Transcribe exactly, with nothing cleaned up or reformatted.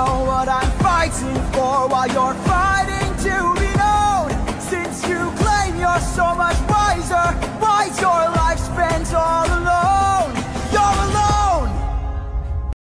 know what I'm fighting for while you're fighting to be known. Since you claim you're so much